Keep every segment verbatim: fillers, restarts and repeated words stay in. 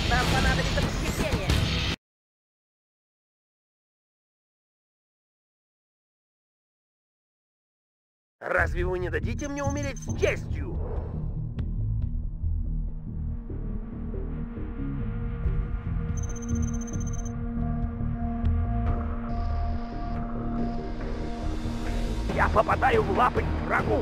Нам понадобится подкрепление. Разве вы не дадите мне умереть с честью? Я попадаю в лапы к врагу.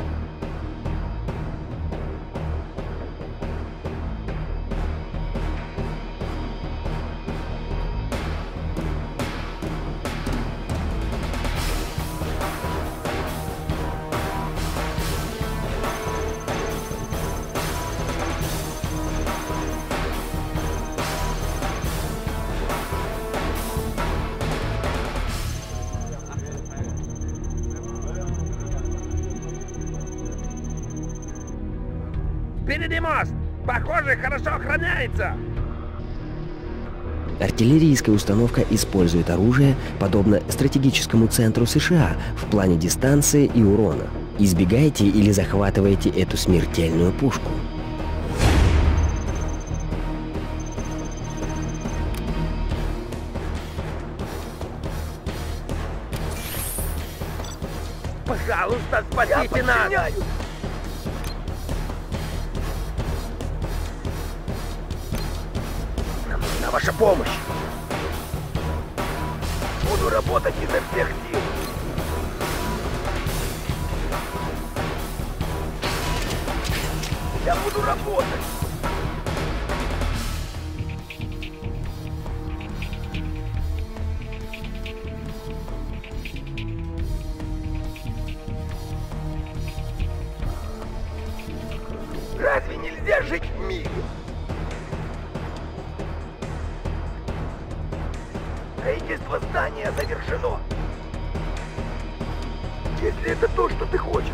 Впереди мост! Похоже, хорошо охраняется! Артиллерийская установка использует оружие, подобно стратегическому центру США в плане дистанции и урона. Избегайте или захватывайте эту смертельную пушку. Пожалуйста, спасите нас! Нам нужна ваша помощь! Буду работать изо всех сил! Я буду работать! Разве нельзя жить в мире? Строительство здания завершено. Если это то, что ты хочешь.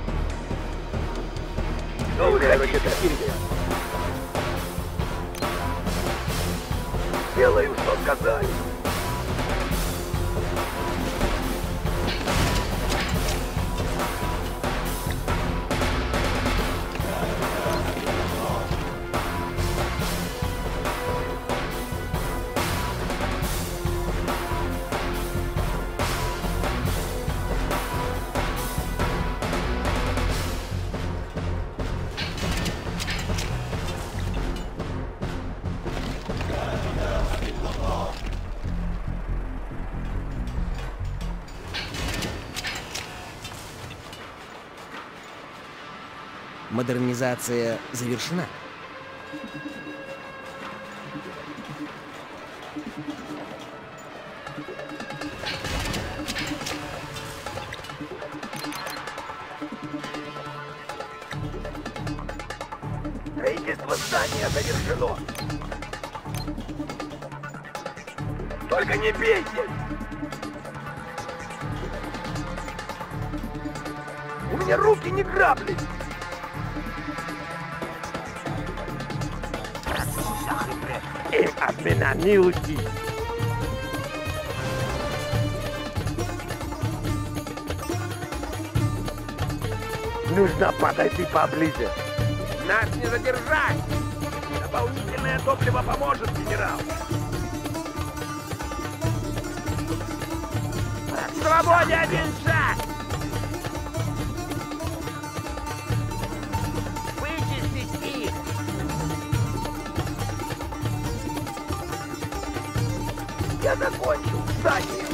Что вы хотите? Делаю, что сказали. Модернизация завершена. Строительство здания завершено. Только не бейте! У меня руки не грабли! Им от меня не уйти! Нужно подойти поближе. Нас не задержать! Дополнительное топливо поможет, генерал! К свободе один шаг! Вычистить их! Я закончил здание!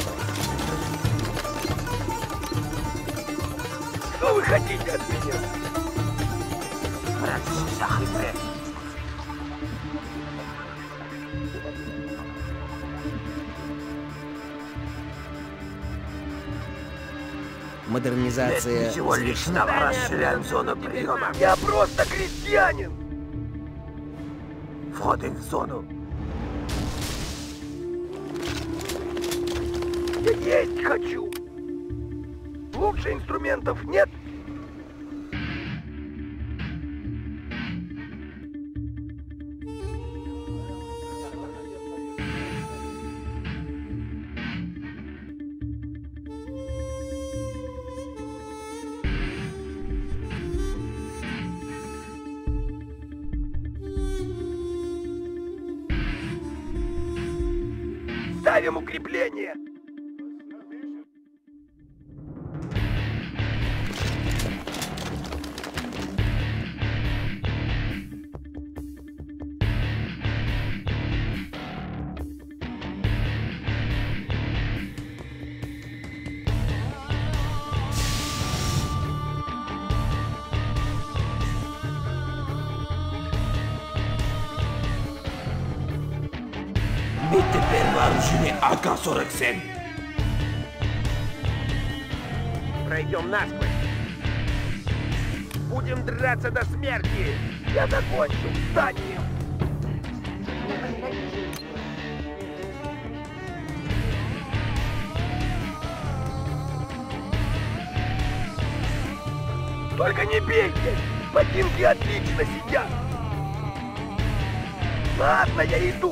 Что вы хотите от меня? Модернизация Всего завершена. личного расширяем зону приема. Я просто крестьянин! Входы в зону. Я есть хочу! Лучше инструментов нет? Ставим укрепление! Мы теперь вооружены А К сорок семь. Пройдем насквозь. Будем драться до смерти. Я закончу зданием. Только не бейте! Ботинки отлично сидят! Ладно, я иду!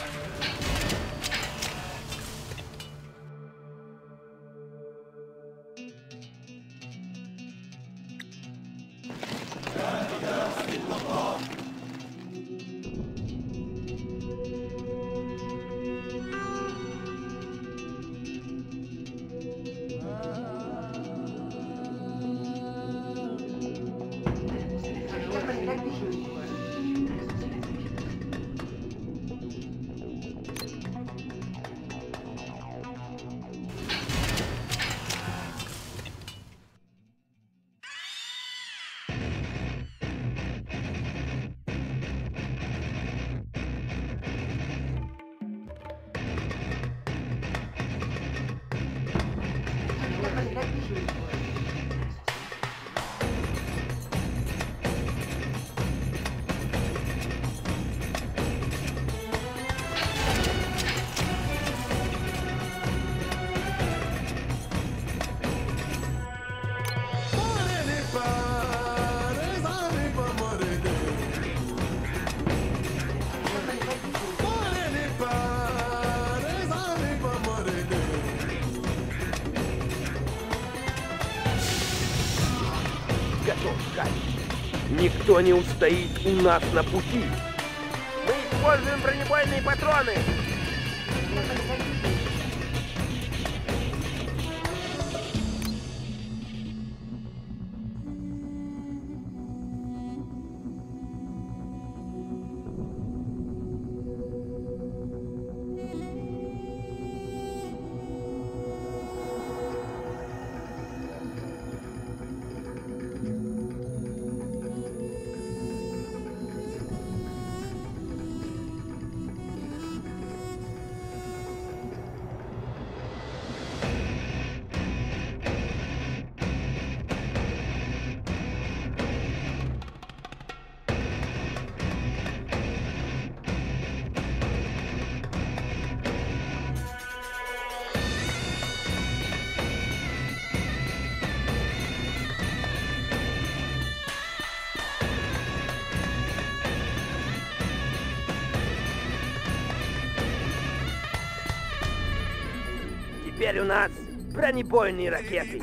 Готов, Кай. Никто не устоит у нас на пути. Мы используем бронебойные патроны. Теперь у нас бронебойные ракеты.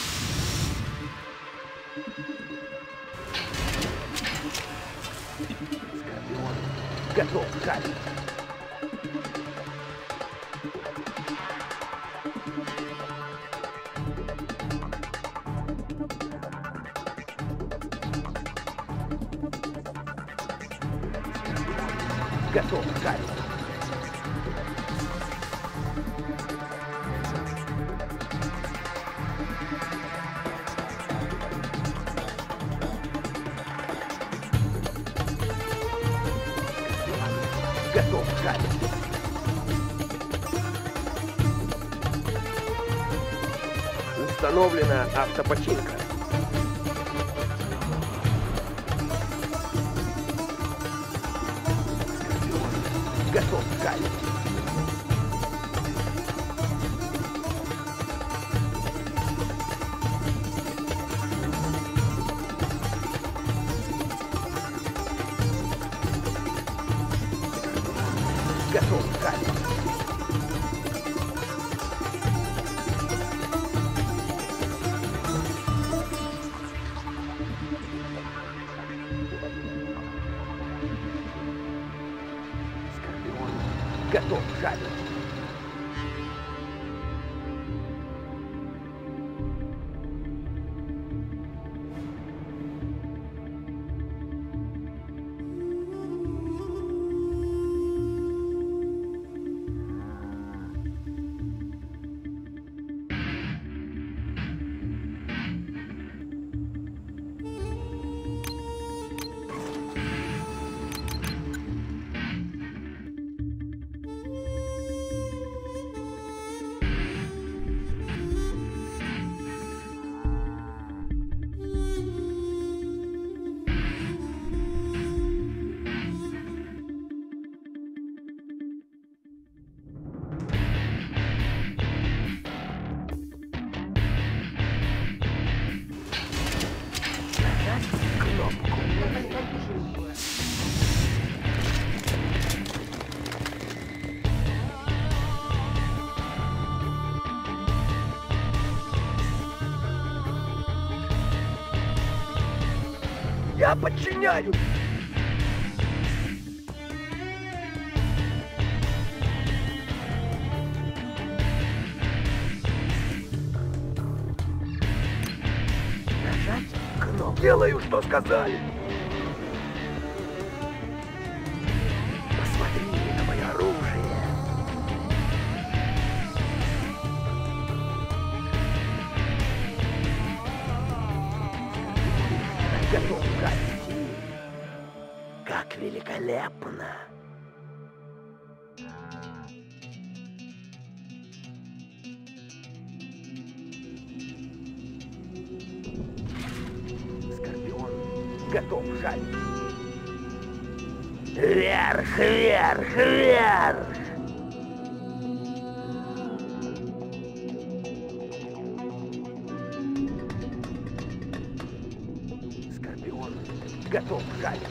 You Готов жалить. Готов жалить. Готов жалить. Установлена автопочинка. Готов жалить. Готов жалить. Скорпион готов жалить. Я подчиняюсь! Нажать кнопку. Делаю, что сказали. Посмотри на мое оружие. Готов пройти. Как великолепно! Скорпион готов жалить. Вверх, вверх, вверх! Скорпион готов жалить.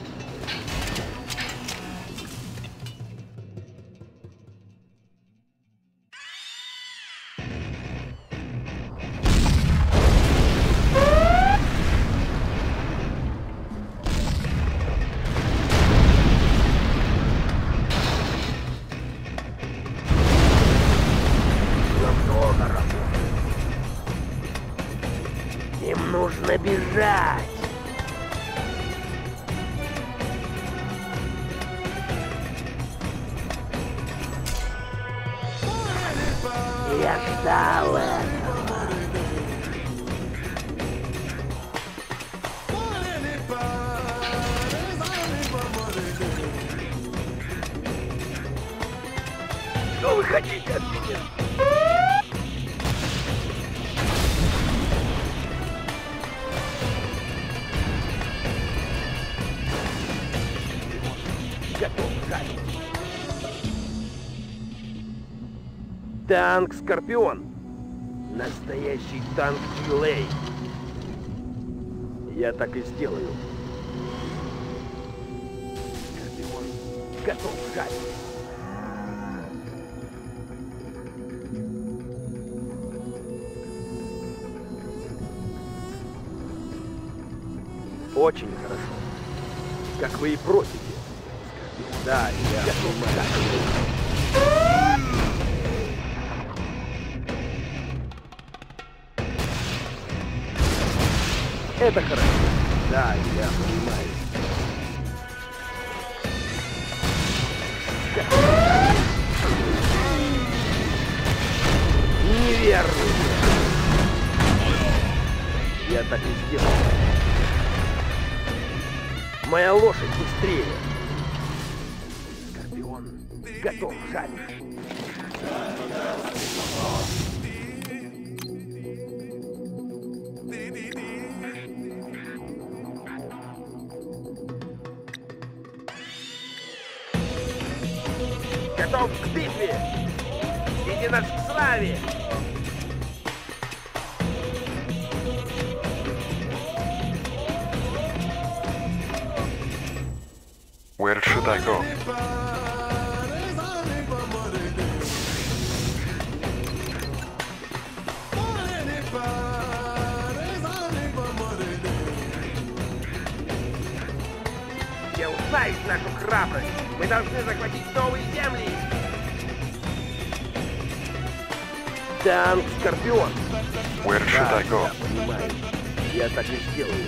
Много работы. Им нужно бежать. Я ждал этого. Что вы хотите от меня? Готов жалить. Танк Скорпион. Настоящий танк Тюлей. Я так и сделаю. Скорпион готов жалить. Очень хорошо. Как вы и просите. Скорпион Да, я понимаю. Это хорошо. Да, я понимаю. Неверно. Я так и сделал. Моя лошадь быстрее. Скорпион готов жалить. Готов к битве! Иди нас к славе! Where should I go? Я узнаю нашу храбрость! Мы должны захватить новые земли! Танк Скорпион! Where should I go? Я понимаю. Я так и сделаю.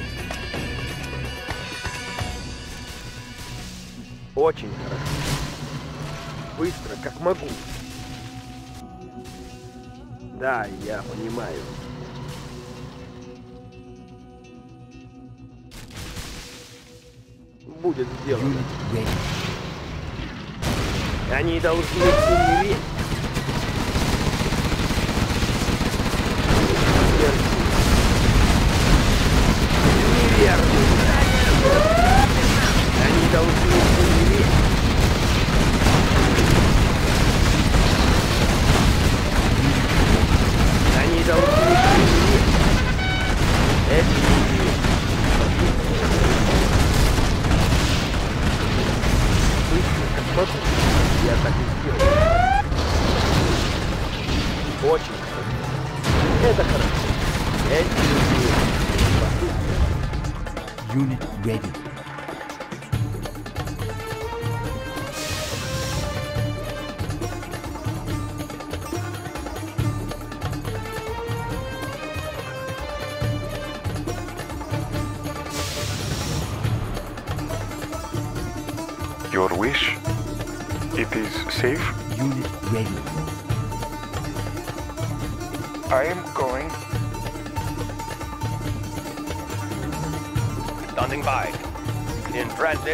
Очень хорошо. Быстро, как могу. Да, я понимаю. Будет сделано. Они должны умереть. Неверно. Они должны умереть. Они должны умереть. Это не быстро, как могу. Я так и сделаю. Очень хорошо. Это хорошо. Это не Unit ready. Your wish? It is safe? Unit ready. I am going. Standing by. In transit.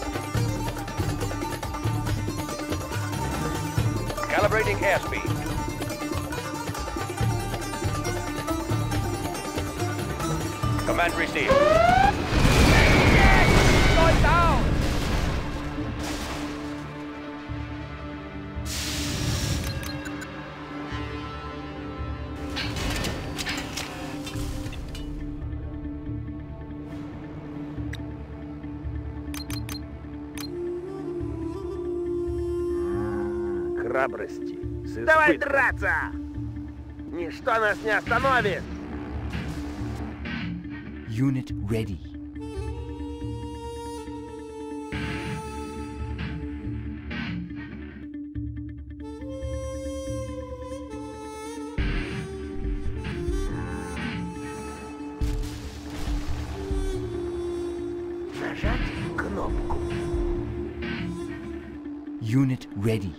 Calibrating airspeed. Command received. Going down! Храбрости. Давай драться! Ничто нас не остановит! Unit ready. Нажать кнопку. Unit ready.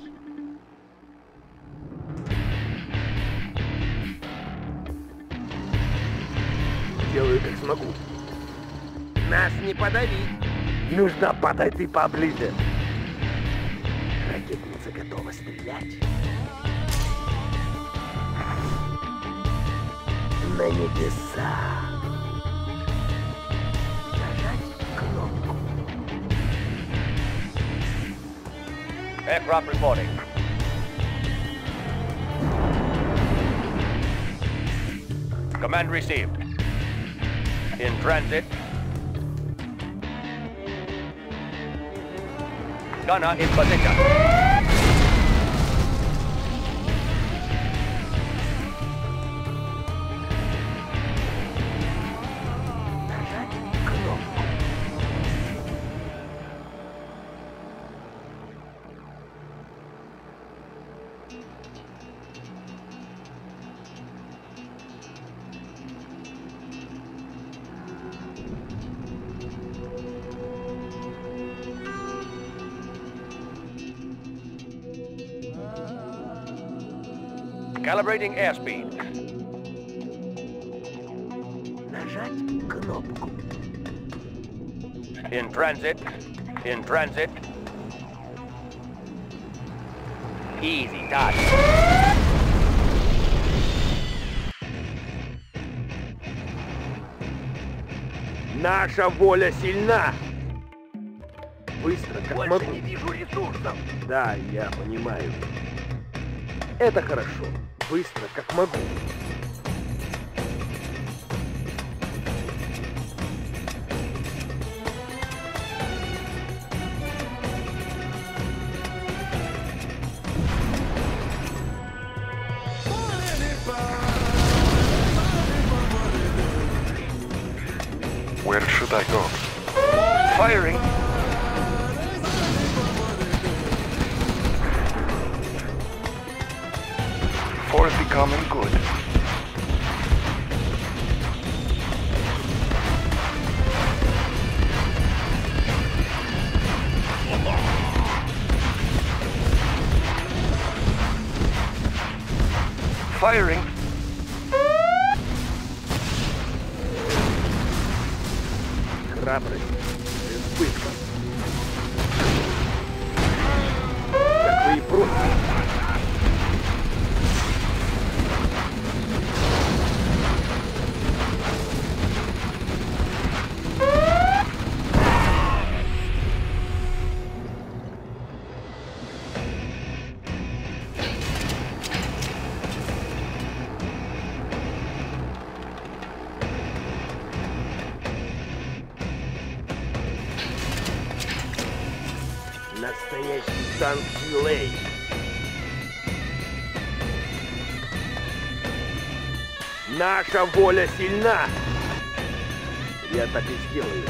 Делаю, как смогу. Нас не подавить. Нужно подойти поближе. Ракетница готова стрелять. На небеса. Нажать кнопку. Aircraft reporting. Command received. In transit. Gunner in position. Calibrating airspeed. Нажать кнопку. In transit. In transit. Easy touch. Наша воля сильна. Быстро, как Больше могу. Не вижу ресурсов. Да, я понимаю. Это хорошо. Быстро, как могу. Where should I go? Firing. For the common good. Firing. Храбрость. Избытка. Как вы и просите. Настоящий танк Дилей. Наша воля сильна. Я так и сделаю.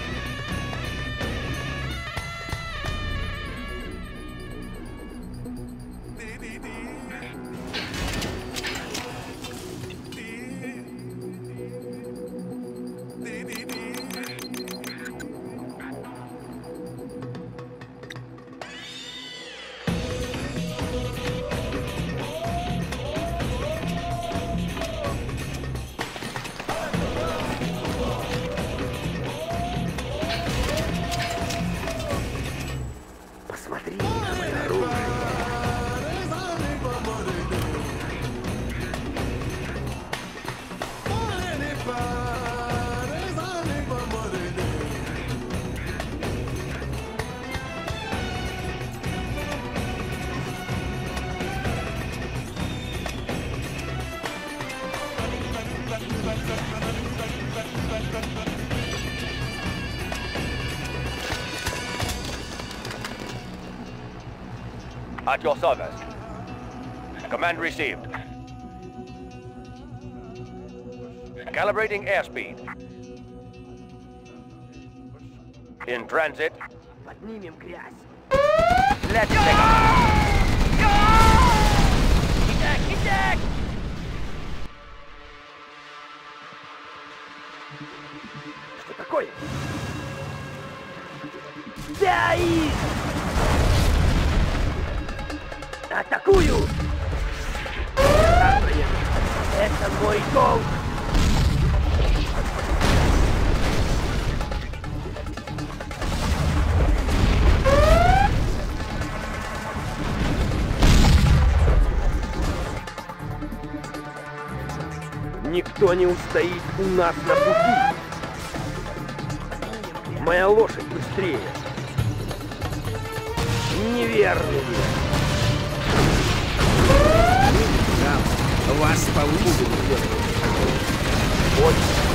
Посмотри на мое оружие. At your service. Command received. Calibrating airspeed. In transit. Поднимем грязь. Let's take off. Итак, итак! Что такое? Да их! Атакую! Это мой долг! Никто не устоит у нас на пути. Моя лошадь быстрее. Неверный. Вас получится. Вот.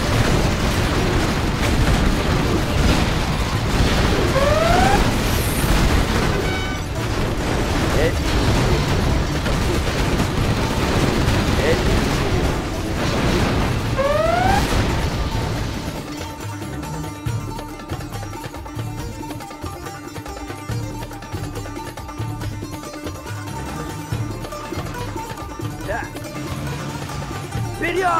Эти. Эти. Да. Вперед!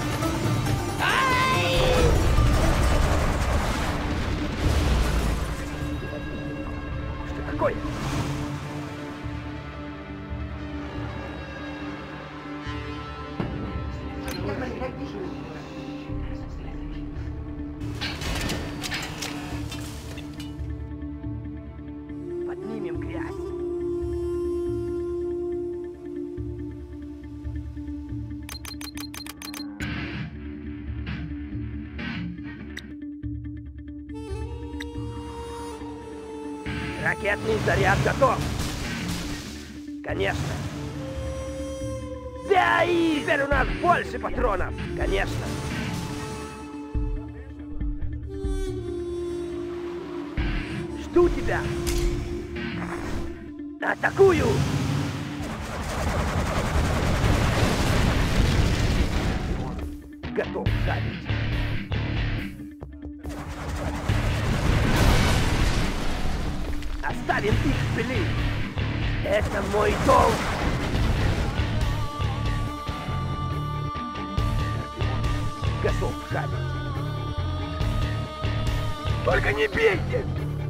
Что такое? Ракетный заряд готов. Конечно. Да, и теперь у нас больше патронов. Конечно. Жду тебя. Атакую. Готов шарить. Оставим их в пыли. Это мой долг. Готов шарить. Только не бейте!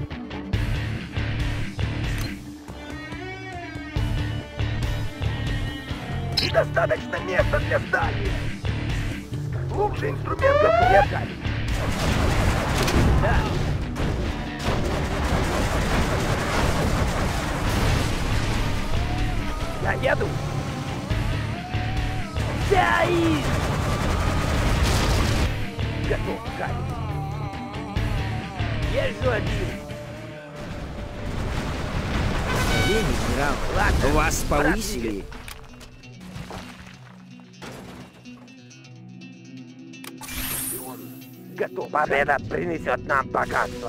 Недостаточно места для здания. Лучший инструмент готов шарить. Да. Я еду. Я и... Готов шарить. Езжу один. Генерал, Ладно, вас пора повысили. двигать. Готов. Победа принесет нам богатство.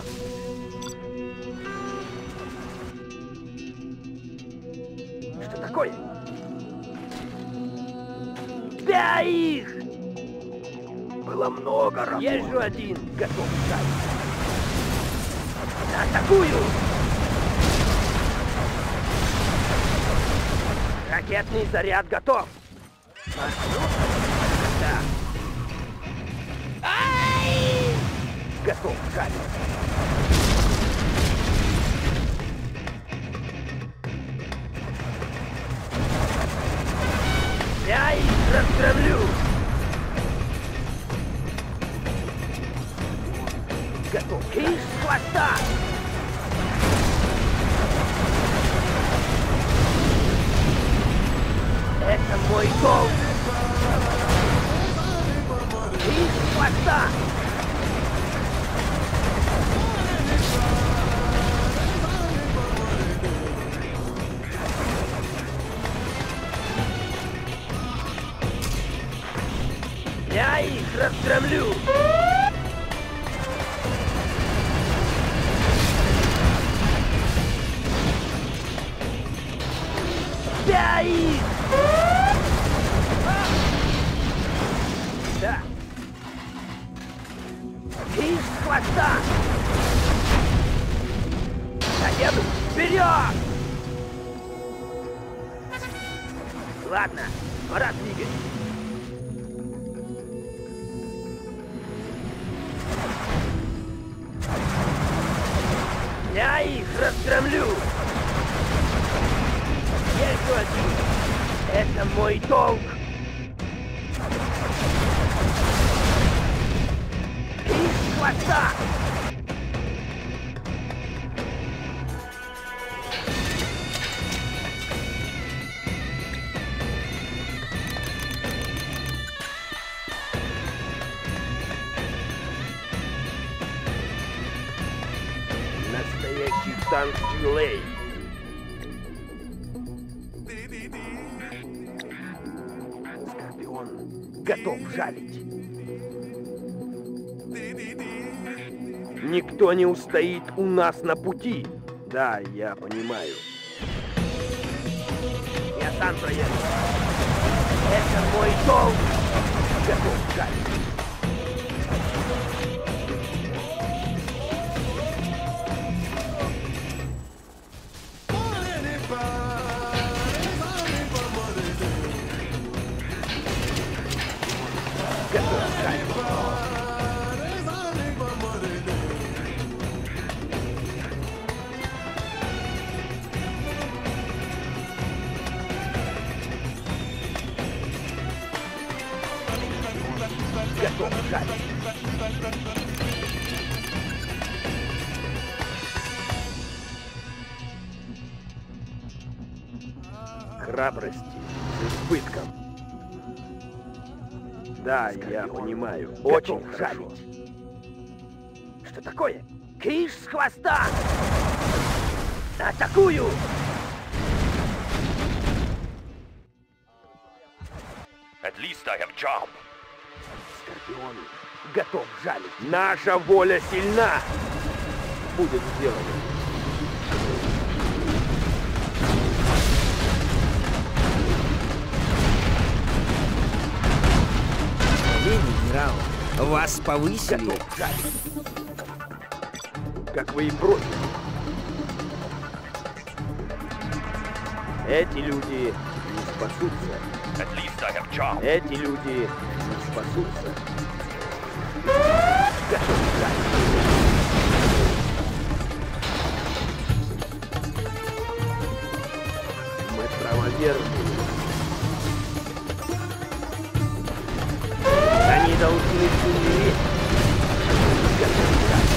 Что такое? Да их! Было много работы. Езжу один. Готов шарить. Атакую! Ракетный заряд готов. Да. Ай! Готов шарить. Я их расстравлю. Готов. Киш с хвоста. Это мой долг. Киш с хвоста. Я их расстравлю. Я их. Да. Киш с хвоста. Я еду вперед. Ладно, пора двигать. Я их разгромлю! Еще один! Это мой долг! Из хвоста! Настоящий танк Дюлей. Скорпион готов жалить. Никто не устоит у нас на пути. Да, я понимаю. Я сам проеду. Это мой долг. Готов жалить. Готов жалить. Храбрости с избытком. Да, я понимаю. Очень жалить. Что такое? Киш с хвоста! Атакую! At least I have job. Скорпион готов жалить. Наша воля сильна. Будет сделано. Генерал, вас повысили. Готов жалить. Как вы и просите. Эти люди не спасутся. At least I have job. Эти люди не спасутся. Готов жалить. Мы правоверные. Они должны умереть. Готов жалить.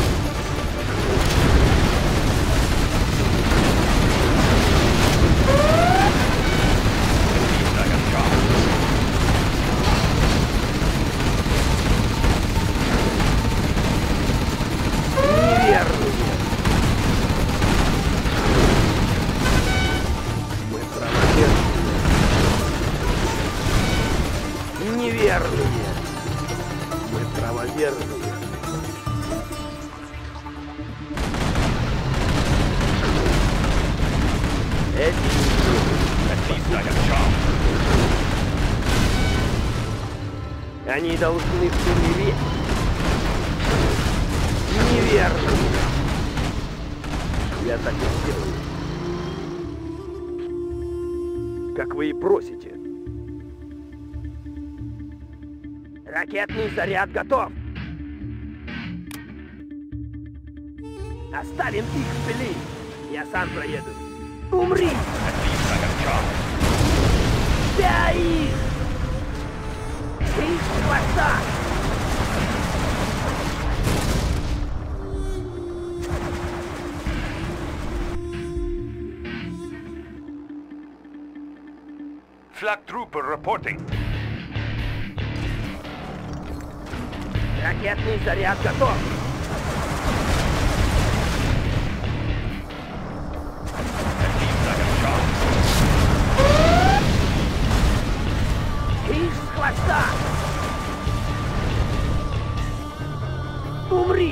Неверные. Мы правоверные. Эти они должны умереть. Неверные. Я так и сделаю. Как вы и просите. Ракетный заряд готов. Оставим их в пыли. Я сам проеду. Умри! Да их! Их хвоста! Flag trooper reporting. Ракетный заряд готов. Ишь с хвоста! Умри!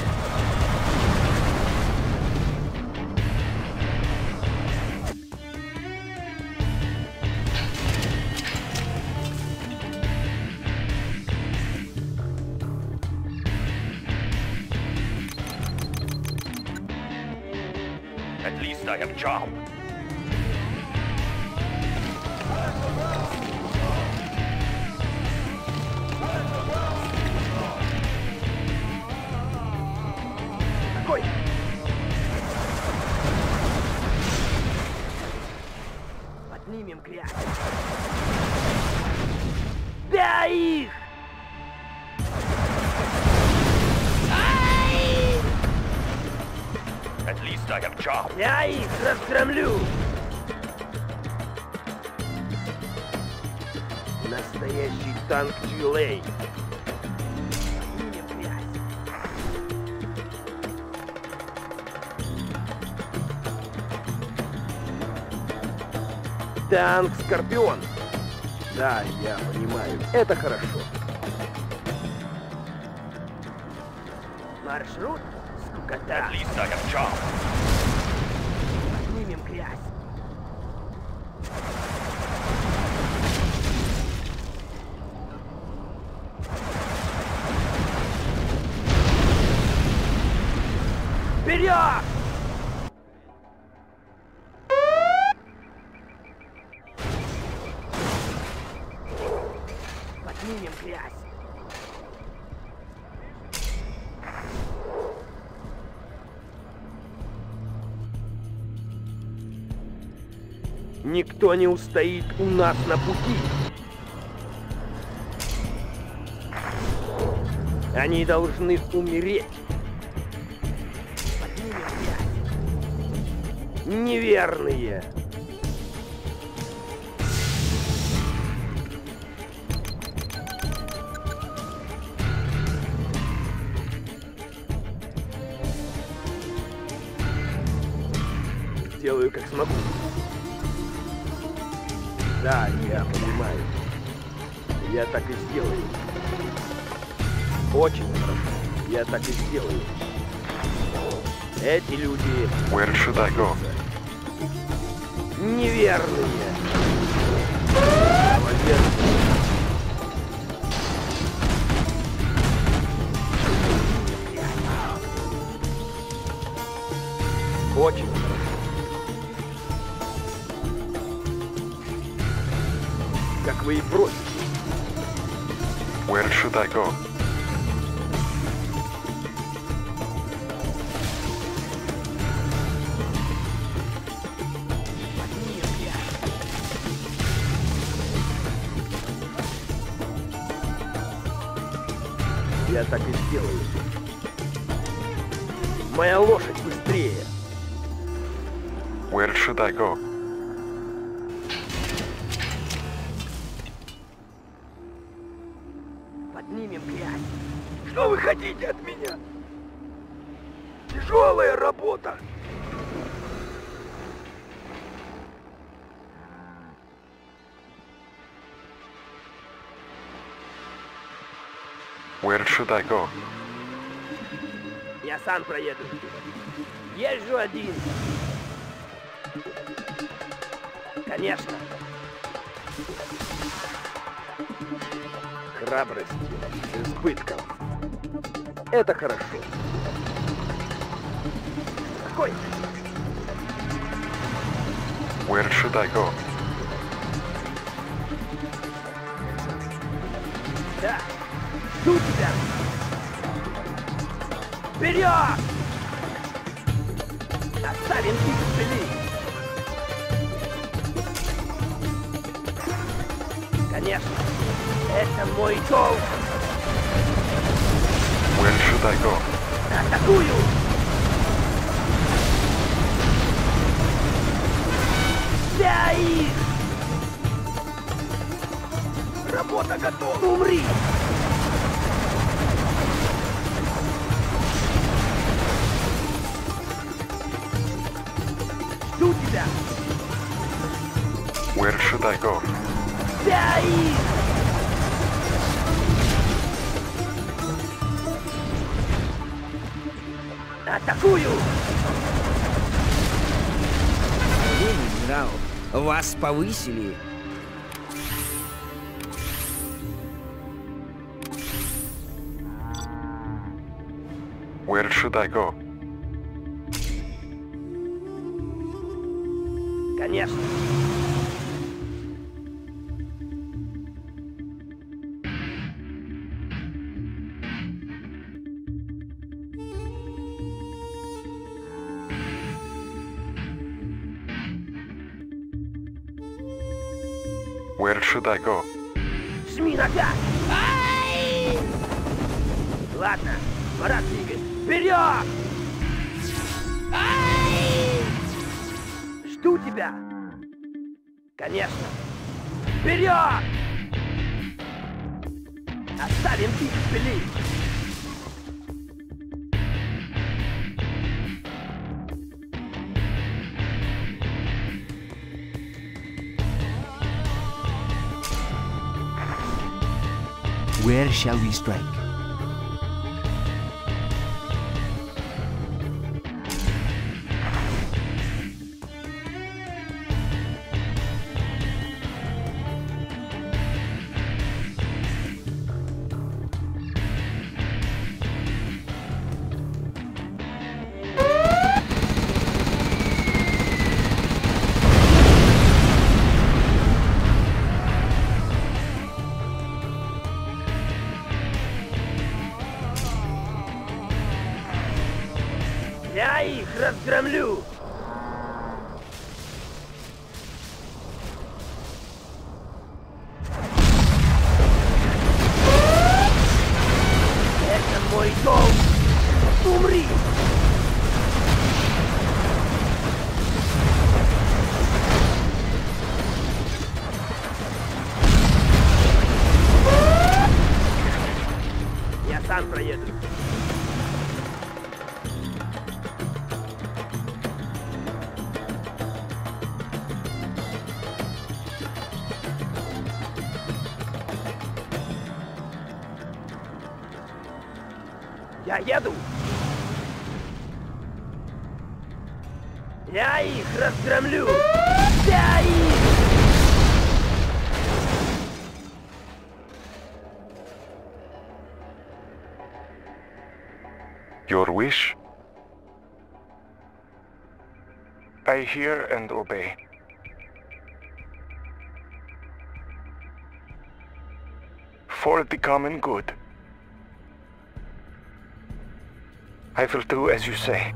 At least I have job. Какой? Поднимем грязь. Да их! At least I have job. Я их разгромлю! Настоящий танк Дюлей. Поднимем грязь. Танк Скорпион. Да, я понимаю. Это хорошо. Маршрут? Скукота. At least I have job. Поднимем грязь. Вперед! Поднимем грязь. Никто не устоит у нас на пути. Они должны умереть. Поднимем грязь. Неверные. сделаю, как смогу. Да, я понимаю. Я так и сделаю. Очень хорошо. Я так и сделаю. Эти люди... Where should I go? Неверные. Молодец. Очень хорошо. Как вы и просите. Where should I go? Я так и сделаю. Моя лошадь быстрее. Where should I go? Поднимем грязь. Что вы хотите от меня? Тяжелая работа. Where should I go? Я сам проеду. Езжу один. Конечно. Храбрость с избытком. Это хорошо. Какой? Where should I go? Да. Жду тебя. Вперед! Оставим их в пыли. Конечно. Это мой долг. Where should I go? Атакую! Вся их! Работа готова! Умри! Жду тебя! Where should I go? Вся их! Атакую! Эй, генерал, вас повысили. Where should I go? Конечно. Where should I go? Жми на газ! Ай! Ладно, пора двигать. Вперед! Ай! Жду тебя! Конечно! Вперед! Оставим их в пыли! Where shall we strike? Я их разгромлю! Это мой долг! Умри! Я сам проеду. Я еду. Я их разгромлю. Я их. Your wish? I hear and obey. For the common good. I will do as you say.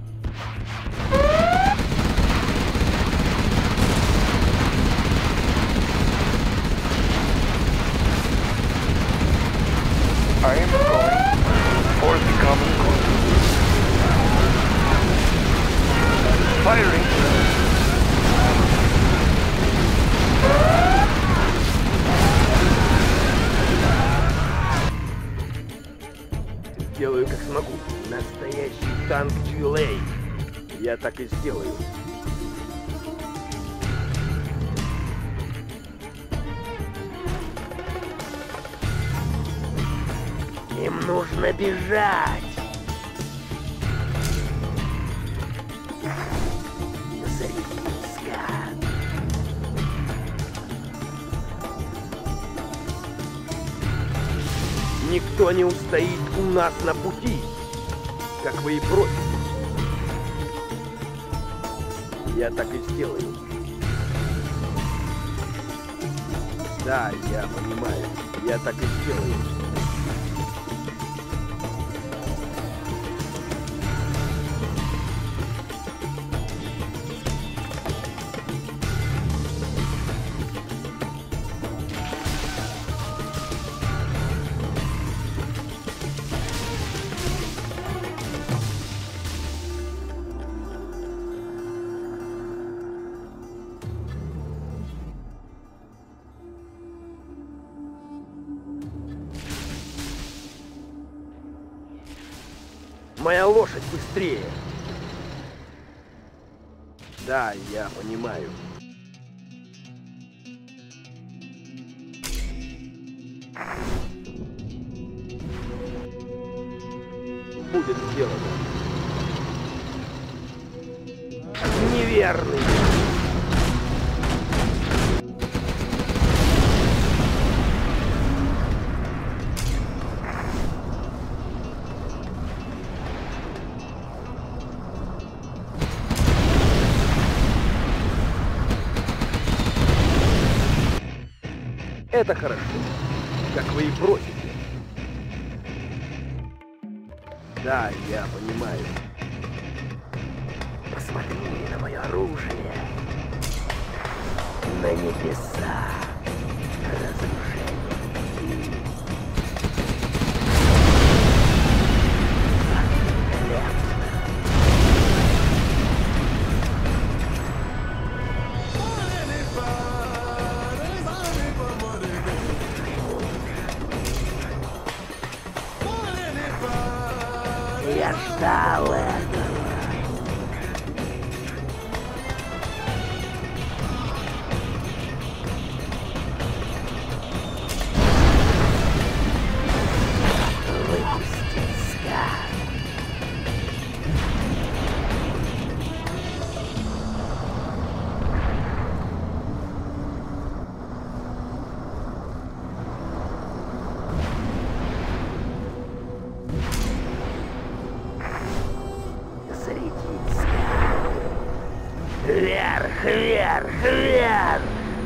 I am going for the common good. Firing. Сделаю, как смогу. Настоящий танк Дюлей. Я так и сделаю. Им нужно бежать. Зарядись-ка. Никто не устоит у нас на пути, как вы и просите. Я так и сделаю. Да, я понимаю. Я так и сделаю. Моя лошадь быстрее. Да, я понимаю. Будет сделано. Неверный. Это хорошо, как вы и просите. Да, я понимаю. Посмотри на мое оружие. На небеса. Разрушение. Я ждал этого. Выпусти скат. Вверх, вверх, вверх!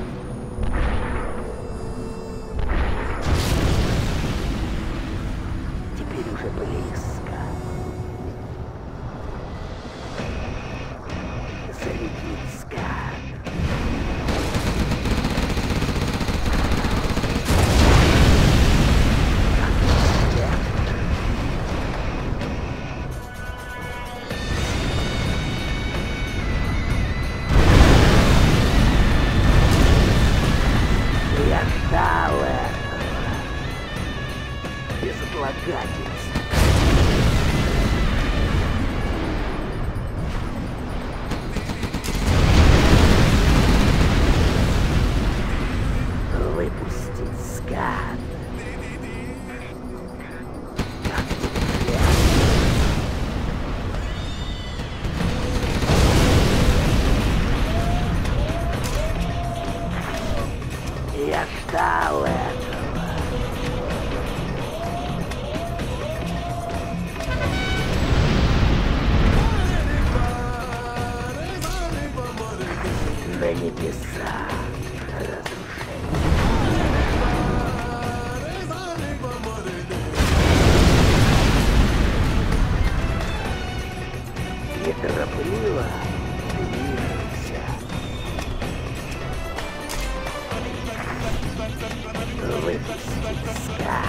Теперь уже близко. Зарядить скат. Безотлагательность. Выпустить скат. Как тут ждал этого. На небеса разрушение. Неторопливо движемся. Вывести скат.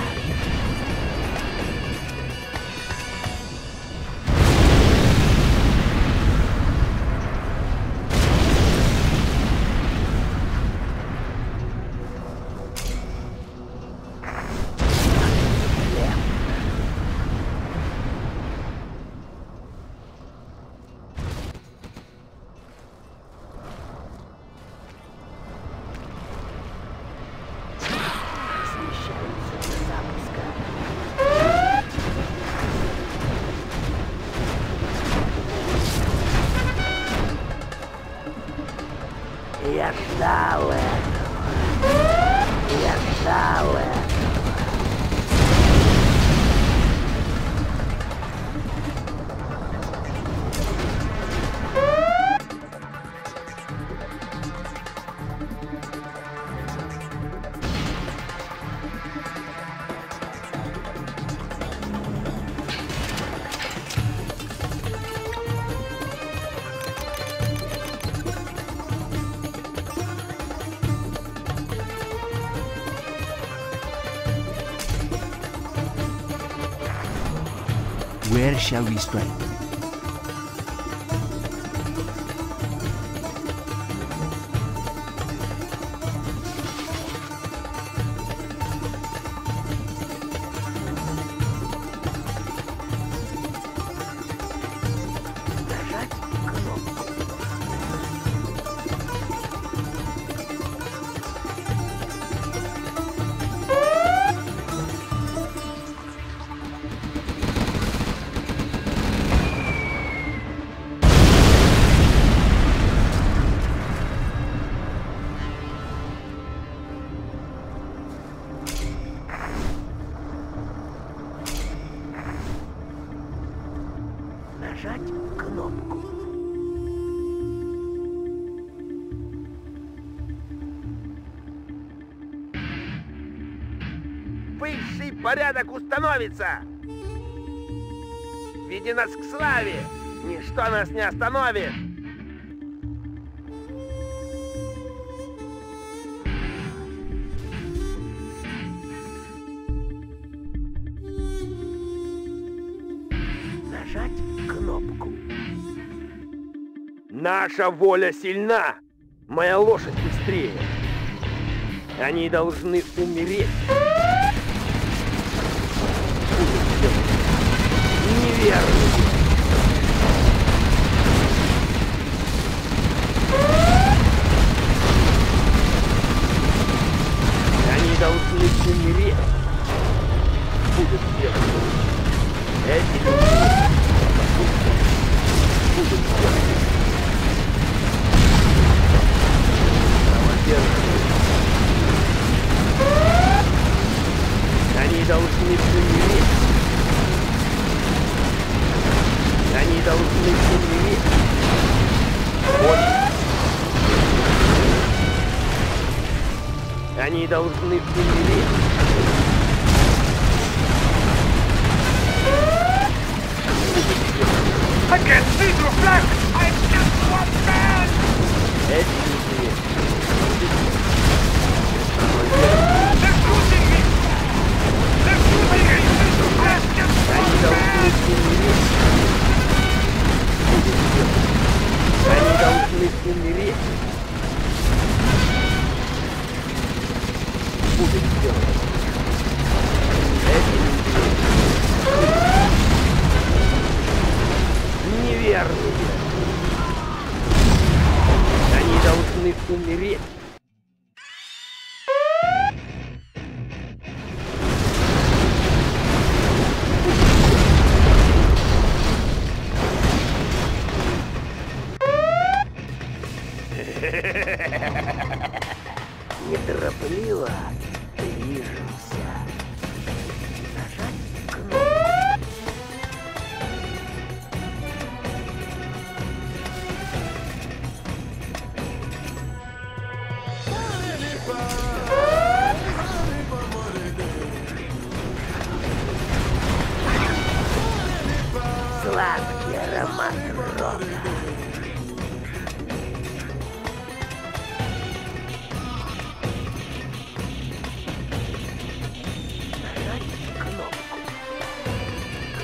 Я ждал этого. Я ждал этого. Where shall we strike? Нажать кнопку. Нажать кнопку. Высший порядок установится! Веди нас к славе! Ничто нас не остановит! Нажать кнопку. Наша воля сильна! Моя лошадь быстрее! Они должны умереть! Неверно! Они должны умереть! Будет сделано! Эти люди будут сделаны! Они должны умереть! Они должны умереть! Вот. Они должны умереть! I can't see through flash! I'm just one man! Эти люди... They're shooting me! They're shooting me! I'm just Они one должны man! умереть! Они должны умереть! Будет сделано! Эти люди... Неверные! Они должны умереть! Неторопливо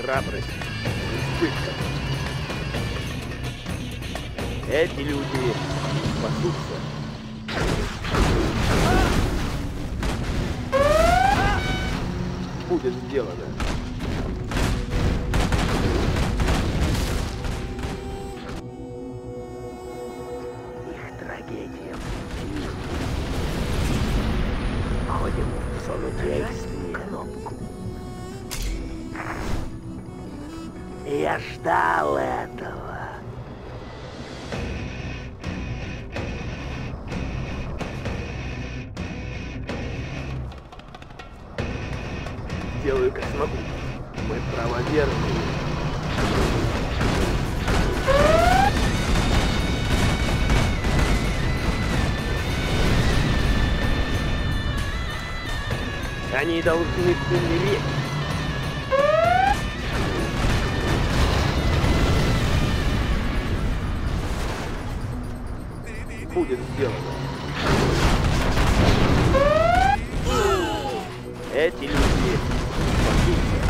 Храбрость с избытком. Эти люди спасутся. Будет сделано. Их трагедия. Входим в зону действия. Кнопку. Я ждал этого. Делаю, как смогу. Мы правоверные. Они должны умереть. Будет сделано. Эти люди спасутся.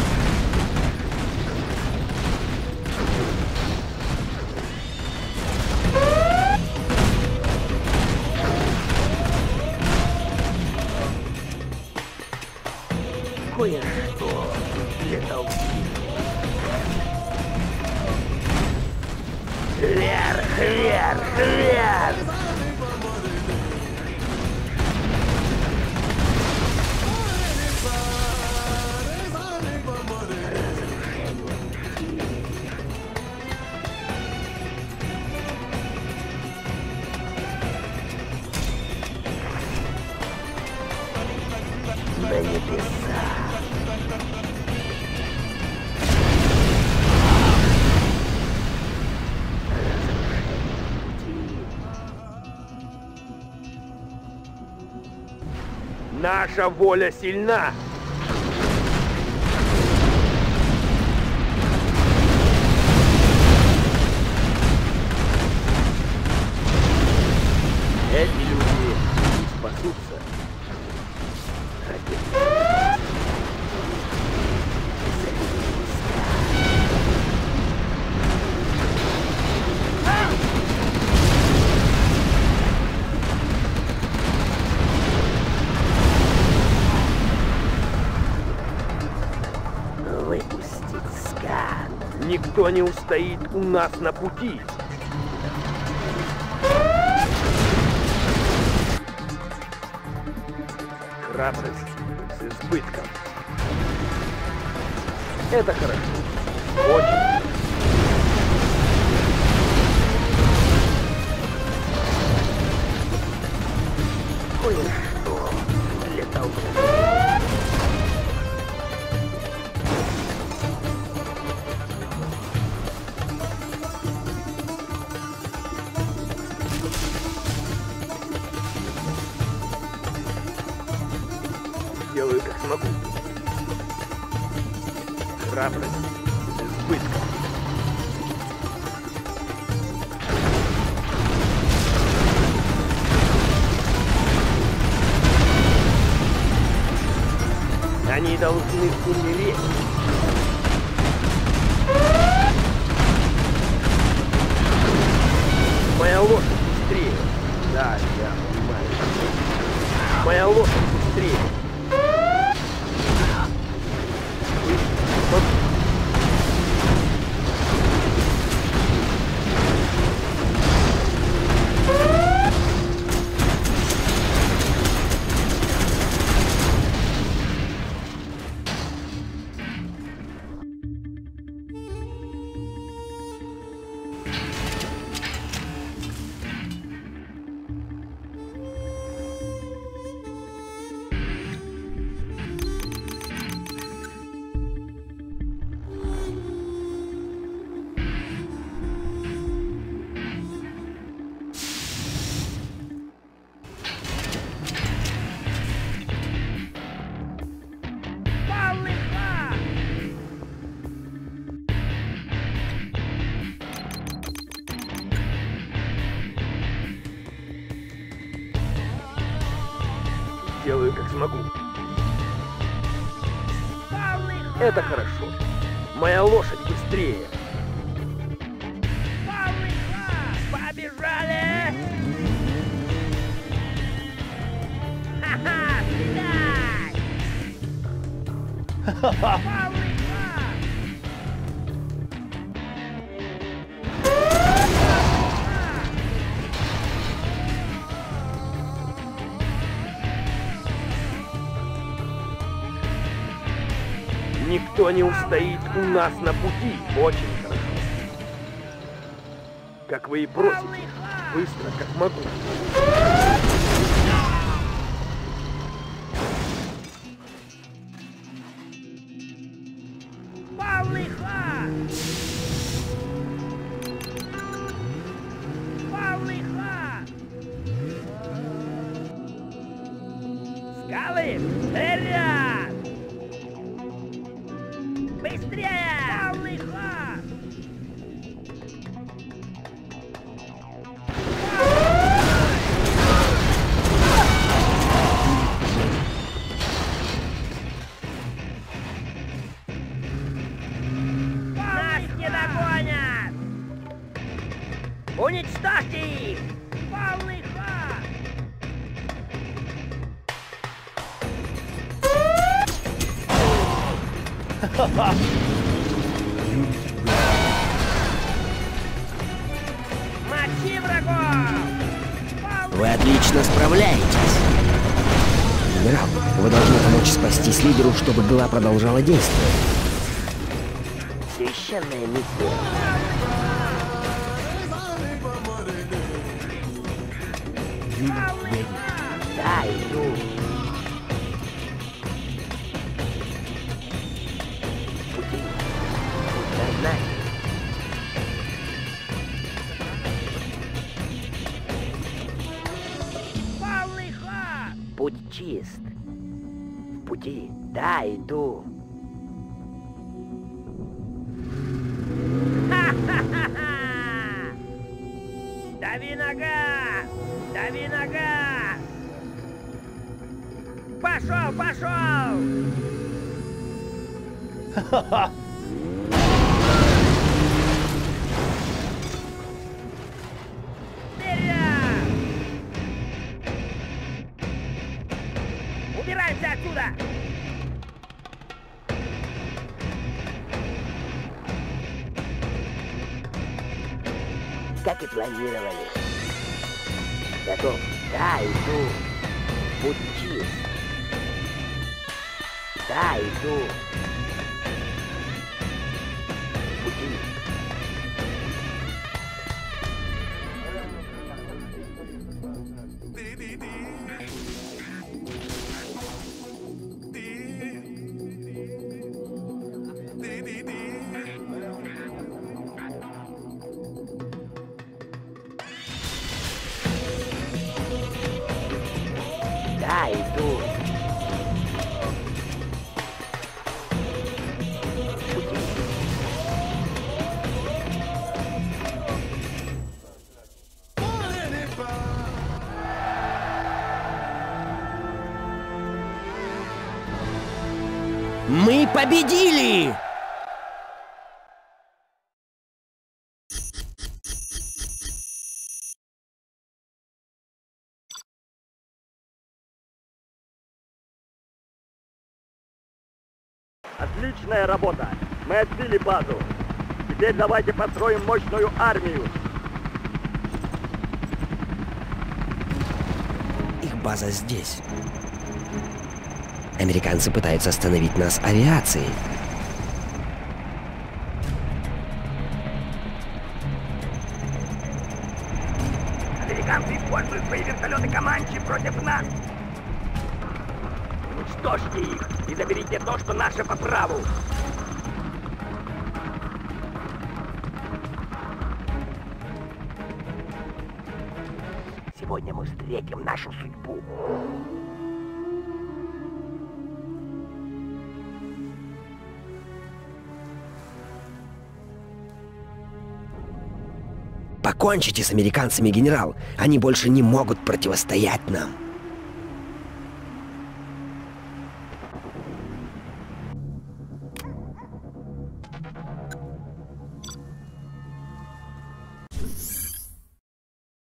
Кое-что для толпы. Вверх, вверх, вверх! На небеса. Наша воля сильна. Эти люди спасутся. Выпустить скат. Никто не устоит у нас на пути. Храбрость с избытком. Это хорошо. Очень. Кое-что для толпы. Делаю, как смогу. Храбрость с избытком. Они должны умереть. Моя лошадь быстрее. Да, я понимаю. Моя лошадь быстрее. Делаю, как смогу. Это хорошо. Моя лошадь быстрее. Побежали! Ха-ха! Стреляй! Ха-ха! Никто не устоит у нас на пути. Очень хорошо. Как вы и просите. Быстро, как могу. Павлиха! Павлиха! Скалы! Вперед! Быстрее! Павлиха! Нас не догонят! Уничтожьте их! Павлиха! Мочи врагов! Вы отлично справляетесь. Генерал, вы должны помочь спастись лидеру, чтобы ГЛА продолжала действовать. Священная миссия. Да, иду. Пути. Путь сознания. Павлиха! Путь чист. В пути. Да, иду. Ха-ха-ха-ха! Дави на газ! Дави на газ! Пошел, пошел! Вперед! Убираемся отсюда! Как и планировали. Готов? Да, иду. Путь чист. Да, иду. Пути. Да, иду. Пути. Мы победили! Отличная работа. Мы отбили базу. Теперь давайте построим мощную армию. Их база здесь. Американцы пытаются остановить нас авиацией. Американцы используют свои вертолеты Команчи против нас. Уничтожьте их и заберите то, что наше по праву. Сегодня мы встретим нашу судьбу. Покончите с американцами, генерал. Они больше не могут противостоять нам.